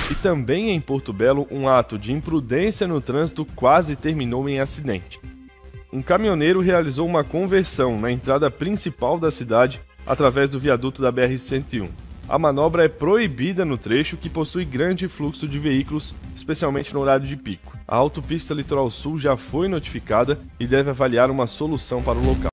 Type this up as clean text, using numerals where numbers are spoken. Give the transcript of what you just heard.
E também em Porto Belo, um ato de imprudência no trânsito quase terminou em acidente. Um caminhoneiro realizou uma conversão na entrada principal da cidade através do viaduto da BR-101. A manobra é proibida no trecho que possui grande fluxo de veículos, especialmente no horário de pico. A Autopista Litoral Sul já foi notificada e deve avaliar uma solução para o local.